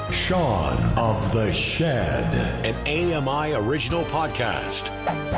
Shaun of the Shed, an AMI original podcast.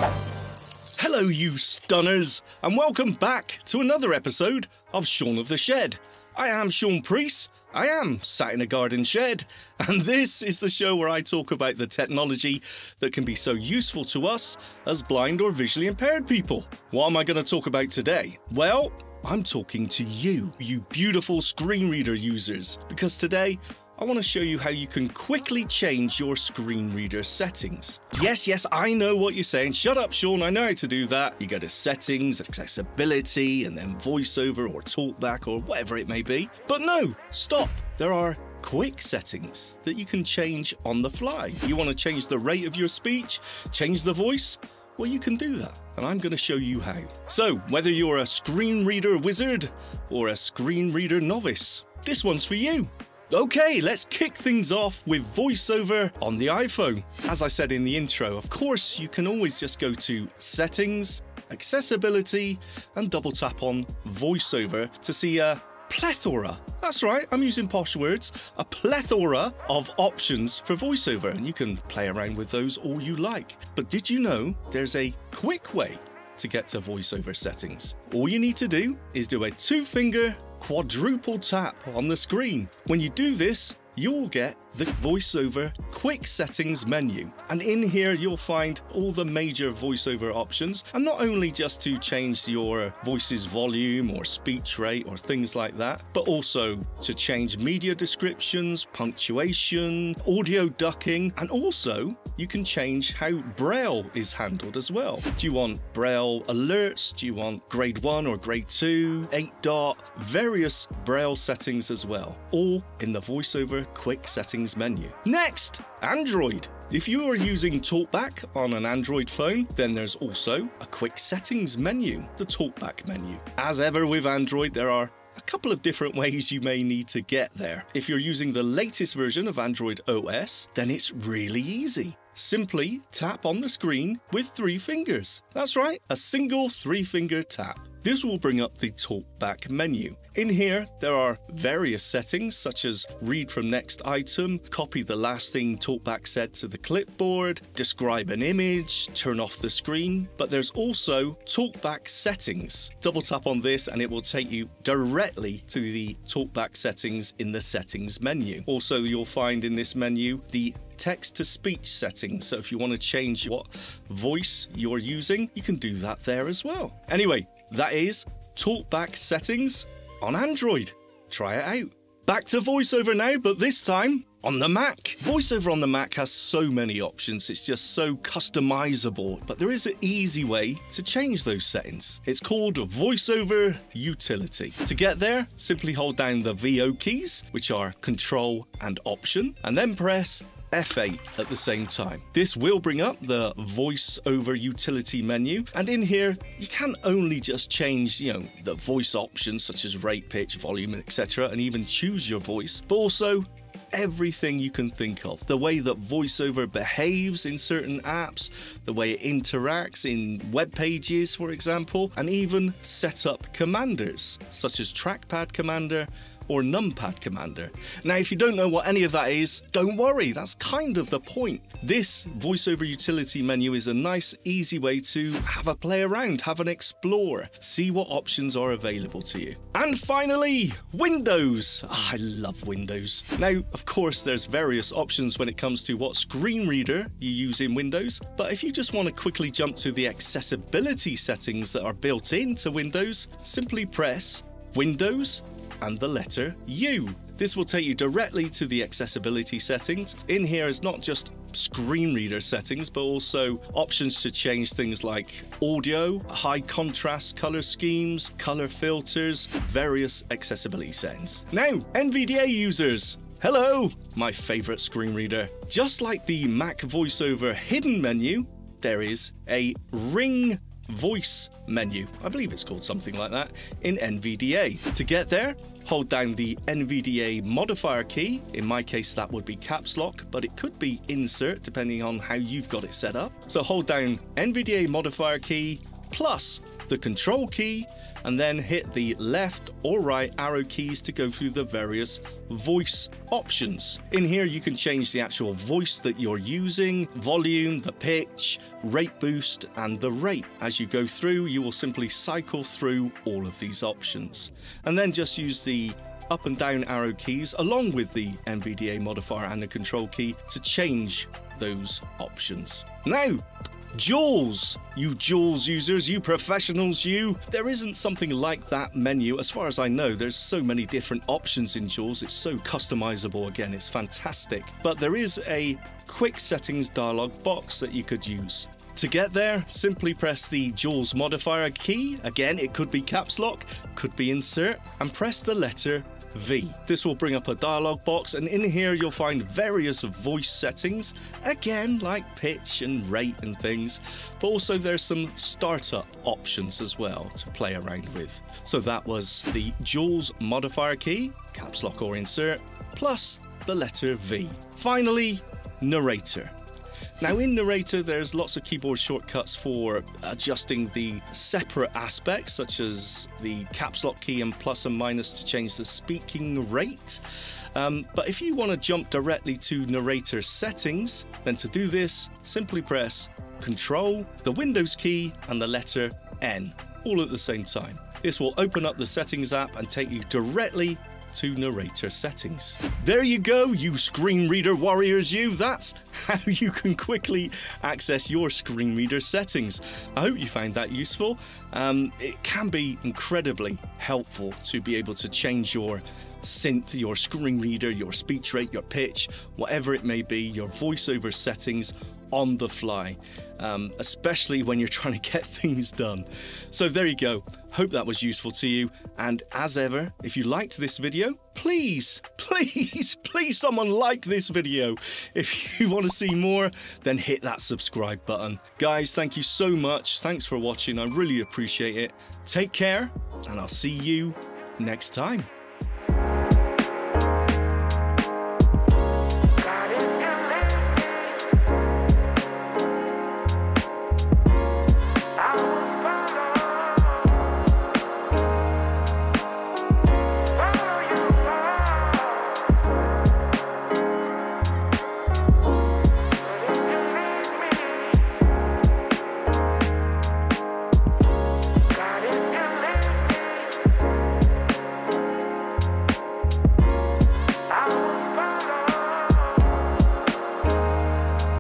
Hello, you stunners, and welcome back to another episode of Shaun of the Shed. I am Shaun Preece. I am sat in a garden shed, and this is the show where I talk about the technology that can be so useful to us as blind or visually impaired people. What am I going to talk about today? Well, I'm talking to you beautiful screen reader users, because today I want to show you how you can quickly change your screen reader settings. Yes, I know what you're saying. Shut up, Shaun, I know how to do that. You go to settings, accessibility, and then VoiceOver or TalkBack or whatever it may be. But no, stop. There are quick settings that you can change on the fly. You want to change the rate of your speech, change the voice? Well, you can do that, and I'm going to show you how. So, whether you're a screen reader wizard or a screen reader novice, this one's for you. Okay, let's kick things off with VoiceOver on the iPhone. As I said in the intro, of course, you can always just go to Settings, Accessibility, and double tap on VoiceOver to see a plethora. That's right, I'm using posh words. A plethora of options for VoiceOver, and you can play around with those all you like. But did you know there's a quick way to get to VoiceOver settings? All you need to do is do a two-finger quadruple tap on the screen. When you do this, you'll get the VoiceOver Quick Settings menu. And in here, you'll find all the major VoiceOver options. And not only just to change your voice's volume or speech rate or things like that, but also to change media descriptions, punctuation, audio ducking, and also you can change how Braille is handled as well. Do you want Braille alerts? Do you want grade 1 or grade 2, 8 dot, various Braille settings as well, all in the VoiceOver Quick Settings menu. Next, Android. If you are using TalkBack on an Android phone, then there's also a Quick Settings menu, the TalkBack menu. As ever with Android, there are a couple of different ways you may need to get there. If you're using the latest version of Android OS, then it's really easy. Simply tap on the screen with 3 fingers. That's right, a single 3-finger tap. This will bring up the TalkBack menu. In here, there are various settings such as read from next item, copy the last thing TalkBack said to the clipboard, describe an image, turn off the screen. But there's also TalkBack settings. Double tap on this and it will take you directly to the TalkBack settings in the settings menu. Also, you'll find in this menu the text-to-speech settings. So if you want to change what voice you're using, you can do that there as well. Anyway, that is TalkBack settings on Android. Try it out. Back to VoiceOver now, but this time on the Mac. VoiceOver on the Mac has so many options, it's just so customizable, but there is an easy way to change those settings. It's called VoiceOver Utility. To get there, simply hold down the VO keys, which are Control and Option, and then press F8 at the same time. This will bring up the VoiceOver Utility menu, and in here you can only just change, the voice options such as rate, pitch, volume, etc., and even choose your voice, but also everything you can think of. The way that VoiceOver behaves in certain apps, the way it interacts in web pages, for example, and even set up commanders such as Trackpad Commander or Numpad Commander. Now, if you don't know what any of that is, don't worry, that's kind of the point. This VoiceOver Utility menu is a nice, easy way to have a play around, have an explore, see what options are available to you. And finally, Windows. I love Windows. Now, of course, there's various options when it comes to what screen reader you use in Windows, but if you just want to quickly jump to the accessibility settings that are built into Windows, simply press Windows and the letter U. This will take you directly to the accessibility settings. In here is not just screen reader settings, but also options to change things like audio, high contrast color schemes, color filters, various accessibility settings. Now, NVDA users, hello, my favorite screen reader. Just like the Mac VoiceOver hidden menu, there is a ring voice menu. I believe it's called something like that in NVDA. To get there, hold down the NVDA modifier key. In my case, that would be caps lock, but it could be insert depending on how you've got it set up. So hold down NVDA modifier key plus the control key, and then hit the left or right arrow keys to go through the various voice options. In here you can change the actual voice that you're using, volume, the pitch, rate boost, and the rate. As you go through, you will simply cycle through all of these options, and then just use the up and down arrow keys along with the NVDA modifier and the control key to change those options. Now, JAWS, you JAWS users, you professionals, there isn't something like that menu as far as I know. There's so many different options in JAWS, it's so customizable. Again, it's fantastic. But there is a quick settings dialog box that you could use. To get there, simply press the JAWS modifier key. Again, it could be caps lock, could be insert, and press the letter V. This will bring up a dialog box, and in here you'll find various voice settings, again like pitch and rate and things, but also there's some startup options as well to play around with. So that was the JAWS modifier key, caps lock or insert, plus the letter V. Finally, Narrator. Now in Narrator there's lots of keyboard shortcuts for adjusting the separate aspects, such as the caps lock key and plus and minus to change the speaking rate. But if you want to jump directly to Narrator settings, then to do this, simply press Control, the Windows key, and the letter N, all at the same time. This will open up the settings app and take you directly to Narrator settings. There you go, you screen reader warriors, that's how you can quickly access your screen reader settings. I hope you found that useful. It can be incredibly helpful to be able to change your synth, your screen reader, your speech rate, your pitch, whatever it may be, your voiceover settings on the fly, especially when you're trying to get things done. So there you go. Hope that was useful to you. And as ever, if you liked this video, please someone like this video. If you want to see more, then hit that subscribe button. Guys, thank you so much. Thanks for watching. I really appreciate it. Take care, and I'll see you next time.